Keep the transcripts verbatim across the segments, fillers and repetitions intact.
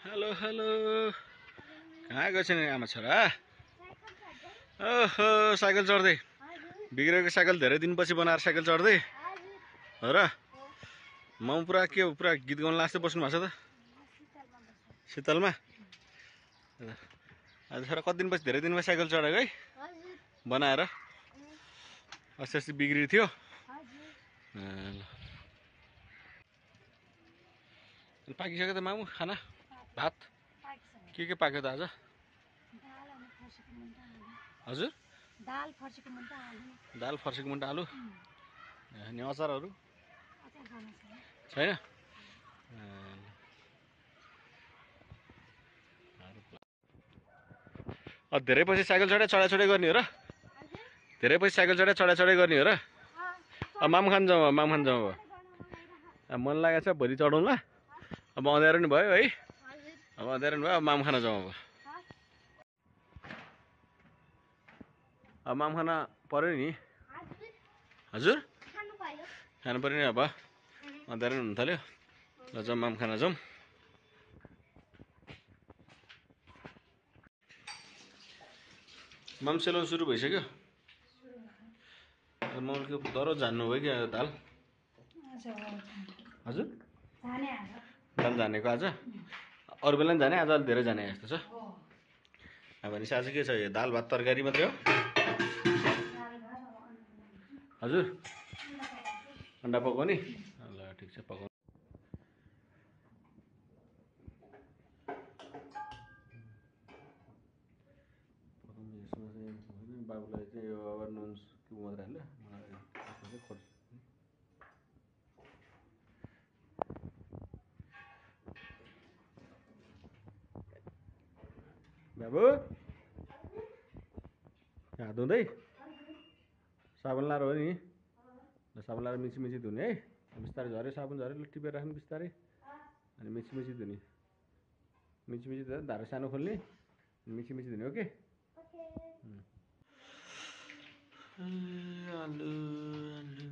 Hello hello कहाँ गएछ नि आमा छोरा? ओहो साइकल चढ्दै बिग्रेको साइकल धेरै दिनपछि बनाएर साइकल चढ्दै हो र। म पुरा के हो पुरा गीत गाउन लास्दै बस्नु भएको छ त शीतलमा। आज छोरा कति दिनपछि धेरै दिनपछि साइकल चढेको है बनाएर। अस्ति अस्ति बिग्रियो थियो। पाकिसक्यो त मामु खाना भात के के पाक्यो त आज? हजुर दाल फर्सीको मुन्टा आलु दाल फर्सीको मुन्टा आलु अनि अचारहरू छैन? अ धेरै पछि साइकल चढाइ चढाइ चढाइ गर्ने हो र? धेरै पछि साइकल चढाइ चढाइ चढाइ गर्ने हो र? अब माम खान जाउँ माम खान जाउँ अब मन लागेको छ भोलि चढौँ ल। अब अँध्यारो नि भयो है। अब अँध्यारो नि भयो अब माम खान जाउँ। अब अब माम खान पर्यो नि। हजुर खानु पर्यो नि। अब अँध्यारो नि हुन थाल्यो। ल जाउँ माम खान जाउँ। माम सेलाउनु सुरु भइसक्यो। मम्मीको दह्रो जान्नु भयो कि दाल? हजुर दाल जानेको आज? अरू बेला पनि जाने आज अलिक धेरै जाने जस्तो छ। अब भनेपछि आज के छ? यो दाल भात तरकारी मात्रै हो? हजुर अन्डा पकाउने? ल ठिक छ पकाउनु। बाबुलाई चाहिँ यो अब नुन क्युब मात्रै हाल्यो। बाबु हात धुँदै साबुन लाएर हो नि? ल साबुन लाएर मिची मिची धुने है। बिस्तारै झऱ्यो साबुन झऱ्यो। ल टिपेर राख्नु बिस्तारै अनि मिची मिची धुने। मिची मिची धुँदा धारो सानो खोल्ने मिची मिची धुने। ओके आलु आलु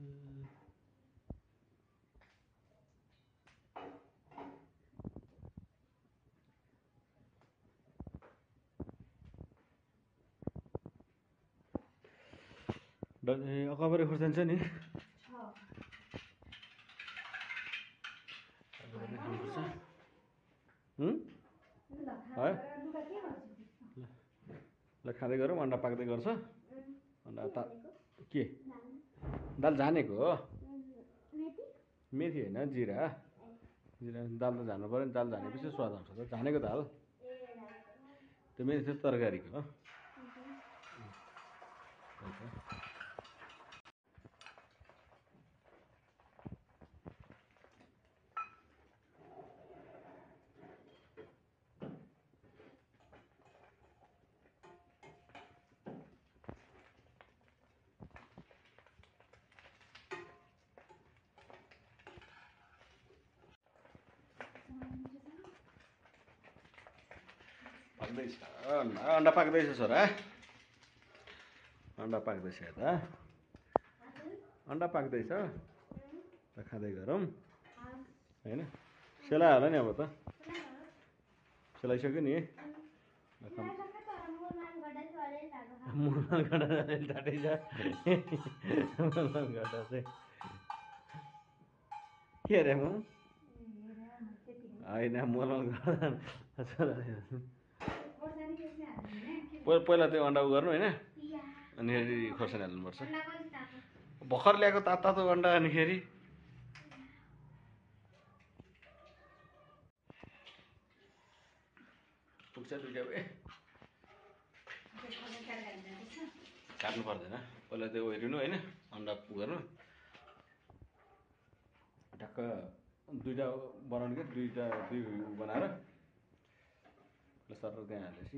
अकबरे खोर्सानी छ नि? ल खाँदै गरौँ। अन्डा पाक्दै गर्छ। अन्डा त के दाल जानेको हो? मेथी होइन जिरा। जिरा दाल त झार्नु पऱ्यो नि। दाल झानेपछि स्वाद आउँछ त। झानेको दाल त्यो मेथी चाहिँ तरकारीको हो। पाक्दैछ अन्डा पाक्दैछ छोरा। अन्डा पाक्दैछ यता। अन्डा पाक्दैछ। ल खाँदै गरौँ होइन? सेलायो होला नि अब त? सेलाइसक्यो नि? के अरे म होइन मलमल पहिला त्यो अन्डा उ गर्नु होइन अनि फेरि खोर्सानी हाल्नुपर्छ। भर्खर ल्याएको तात तातो अन्डा अनि फेरि पुग्छ दुइटा ए काट्नु पर्दैन। पहिला त्यो हेरिनु होइन अन्डा गर्नु ठ्याक्क दुईवटा बनाउनु क्या दुईवटा दुई बनाएर सर त्यहाँ हालेपछि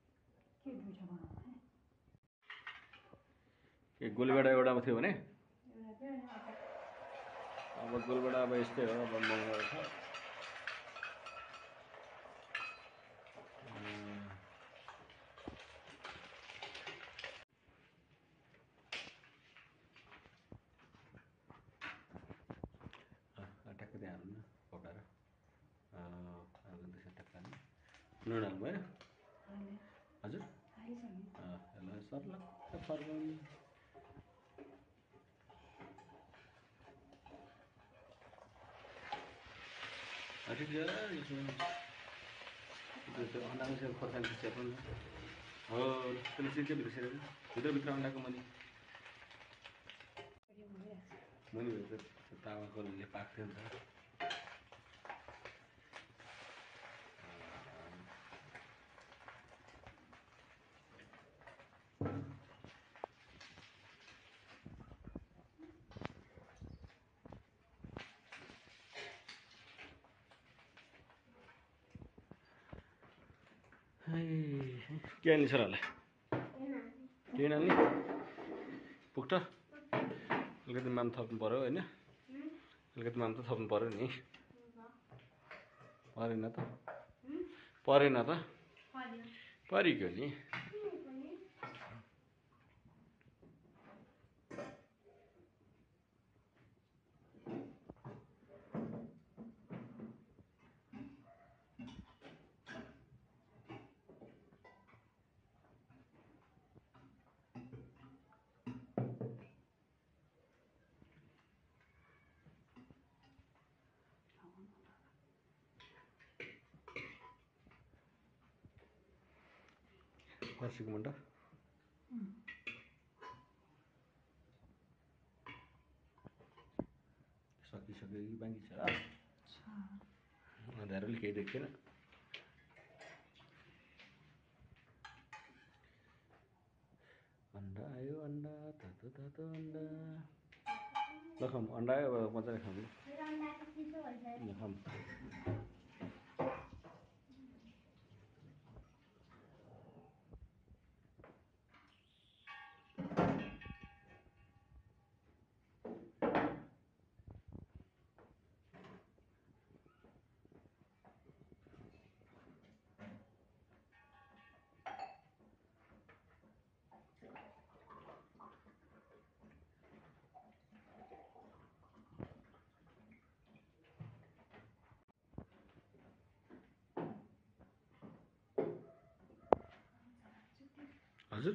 के गोलीबाट एउटामा थियो भने अब गोलबाट अब यस्तै हो। अब महँगो छ। ठ्याक्क त्यहाँ हाल्नु न पकाएर हाल्नु त्यसमा ठ्याक्क नुन हाल्नु भयो हाले हजुर हालिसक्यो अँ, यसलाई सर्लक्क फर्काउने अँ, ठिक छ यसमा त्यो त्यो अन्डाको सेप खोर्सानीको सेप पनि हो त्यसले चिन्छ भित्र सेप भित्रभित्र अन्डाको मुनि मुनि भित्र त्यो तावाकोले पाक्थ्यो नि त के हाल्ने छोरालाई के हाल्ने पुग्छ अलिकति माम थप्नु पऱ्यो होइन अलिकति माम त थप्नु पऱ्यो नि परेन त परेन त परिगयो नि फर्सीको मुन्टा सकिसक्यो कि बाँकी छ अँध्यारोले केही देख्दैन अन्डा आयो अन्डा तातो तातो अन्डा ल खाऊँ अन्डा आयो अब मजाले खाऊँ ल खाऊँ हजुर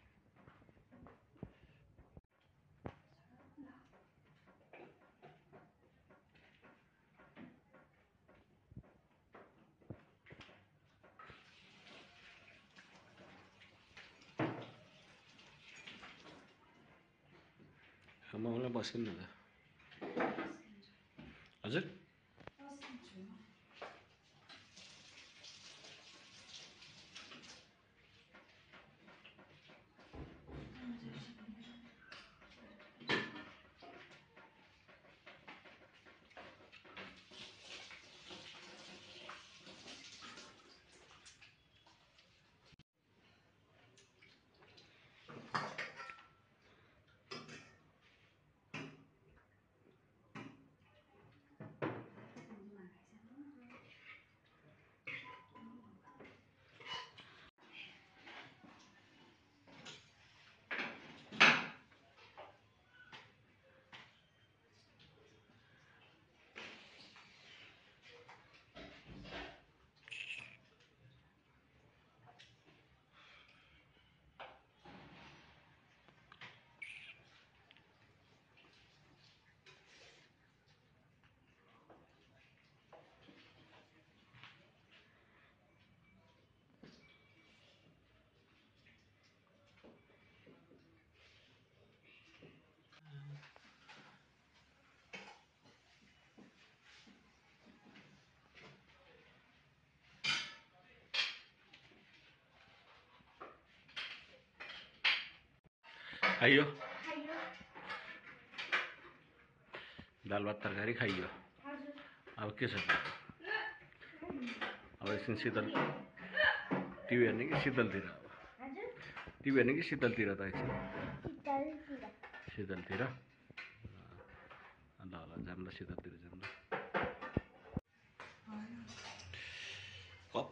मलाई बस्किन न त हजुर खाइयो दाल भात तरकारी खाइयो अब के छ अब एकछिन शीतल टिभी हेर्ने कि शीतलतिर अब टिभी हेर्ने कि शीतलतिर त एकछिन शीतलतिर ल ल जाऊँ ल शीतलतिर जाऊँ ल कप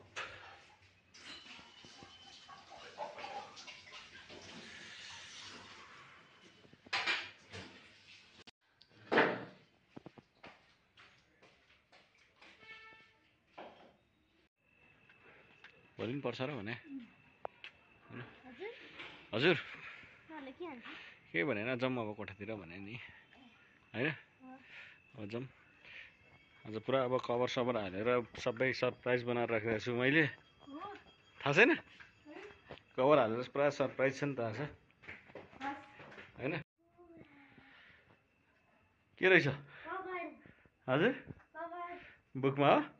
भोलि पनि पर्छ र भने हजुर हजुर मलाई के हान्छ के भनेन जाउँ अब कोठातिर भने नि होइन अब जाउँ आज पुरा अब कभर सभर हालेर सबै सरप्राइज बनाएर राखिरहेको छु मैले थाहा छैन कभर हालेर पुरा सरप्राइज छ नि त आज होइन के रहेछ हजुर बुकमा हो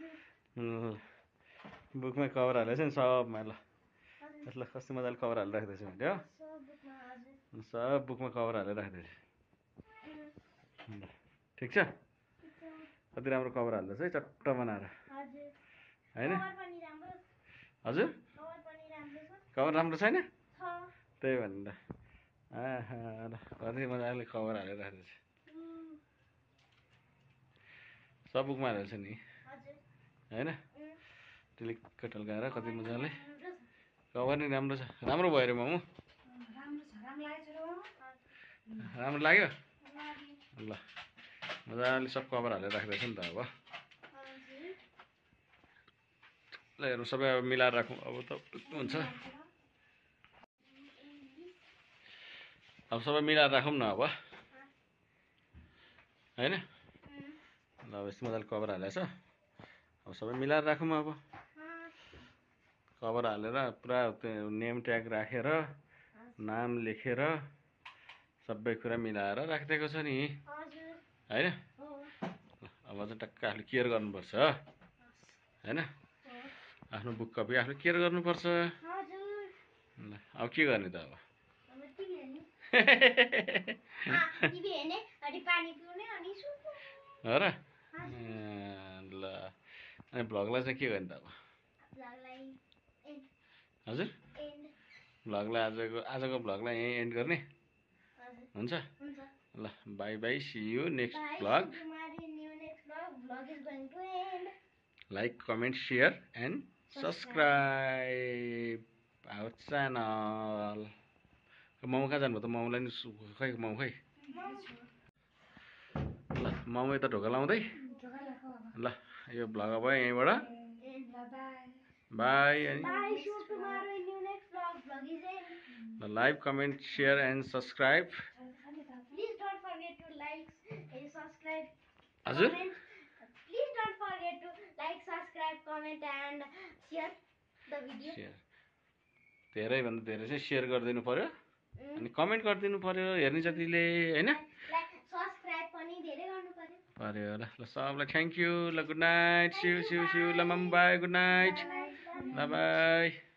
बुकमा कभर हालेको छ नि सबमा ल यसलाई कस्तो मजाले कभर हालेर राख्दैछु मैले हो सब बुकमा कभर हालेर राख्दैछु ठिक छ कति राम्रो कभर हाल्दैछ है चट्ट बनाएर होइन हजुर कभर राम्रो छैन त्यही भनेर आहा ल कति मजाले कभर हालेर राख्दैछ सब बुकमा हालेको छ नि होइन टिलिक्क टल्काएर कति मजाले कभर नि राम्रो छ राम्रो भयो अरे मामु राम्रो लाग्यो ल मजाले सब कभर हालेर राख्दैछ नि त अब ल हेर्नु सबै अब मिलाएर राखौँ अब त हुन्छ अब सबै मिलाएर राखौँ न अब होइन ल अब यस्तो मजाले कभर हालेको छ अब सबै मिलाएर राखौँ अब कभर हालेर पुरा त्यो नेम ट्याग राखेर नाम लेखेर सबै कुरा मिलाएर राखिदिएको छ नि होइन अब चाहिँ टक्क आफूले केयर गर्नुपर्छ होइन आफ्नो बुक कपी आफूले केयर गर्नुपर्छ ल अब के गर्ने त अब हो र ल अनि भ्लगलाई चाहिँ के गर्ने त अब हजुर भ्लगलाई आजको आजको भ्लगलाई यहीँ एन्ड गर्ने हुन्छ ल bye bye see you next vlog like comment share and subscribe our channel momo कहाँ जानुभयो त मोमोलाई नि खै मोमो खै ल मोमो यता ढोका लाउँदै ल यो भ्लग अब यहीँबाट बाई अनि like comment share and subscribe हजुर Please don't forget to like, subscribe, comment and share the video. धेरैभन्दा धेरै चाहिँ सेयर गरिदिनु पर्यो अनि कमेन्ट गरिदिनु पर्यो हेर्ने जतिले होइन सब्सक्राइब पनि धेरै गर्नु पर्यो पर्यो ल ल सबलाई थ्याङ्क यू ल गुड नाइट सिउ सिउ सिउ ल मम बाई गुड नाइट ल बाई